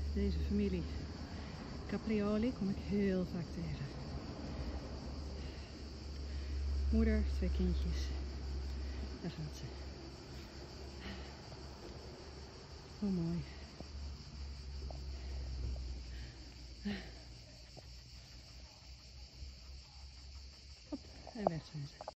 Deze familie Caprioli kom ik heel vaak tegen. Moeder, 2 kindjes. Daar gaat ze. Hoe mooi. Hop, en weg zijn ze.